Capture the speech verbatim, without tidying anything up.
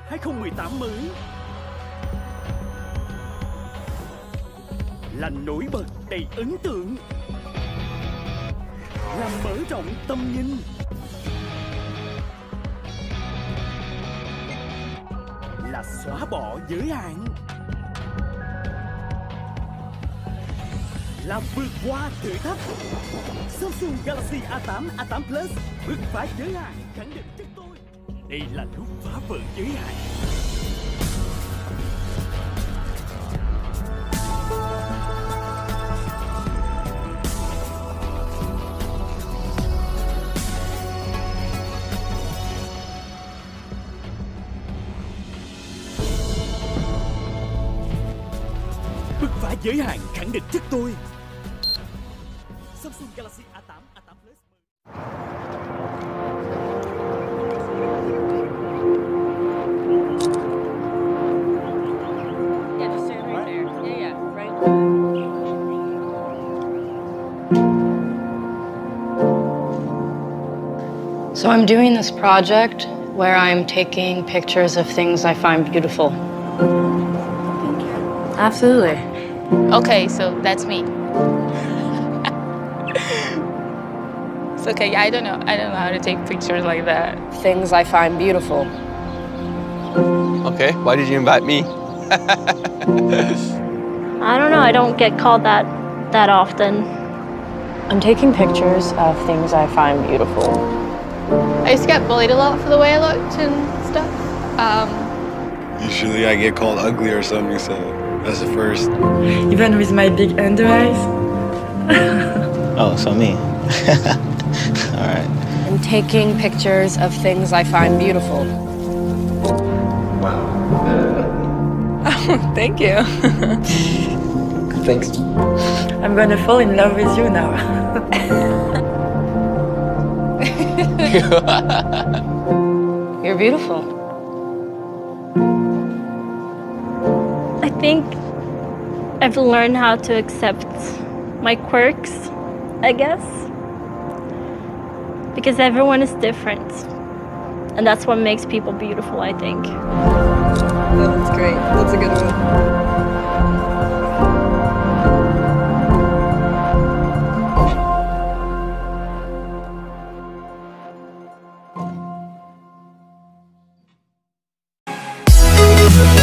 hai không một tám mới là nổi bật đầy ấn tượng, làm mở rộng tầm nhìn, là xóa bỏ giới hạn, là vượt qua thử thách. Samsung Galaxy A tám, A tám Plus bứt phá giới hạn, khẳng định chất tôi. Đây là lúc phá vỡ giới hạn. Bứt phá giới hạn, khẳng định chất tôi. Samsung Galaxy A tám, A tám Plus. Yeah, just stand right there. Yeah, yeah, right. So I'm doing this project where I'm taking pictures of things I find beautiful. Thank you. Absolutely. Okay, so that's me. It's okay. I don't know. I don't know how to take pictures like that. Things I find beautiful. Okay, why did you invite me? I don't know. I don't get called that that often. I'm taking pictures of things I find beautiful. I used to get bullied a lot for the way I looked and stuff. Um, Usually I get called ugly or something, so that's the first. Even with my big under eyes. Oh, so me. All right. I'm taking pictures of things I find beautiful. Wow. oh, thank you. Thanks. I'm gonna fall in love with you now. You're beautiful. I think I've learned how to accept my quirks, I guess. Because everyone is different. And that's what makes people beautiful, I think. That's great. That's a good one. We'll be right back.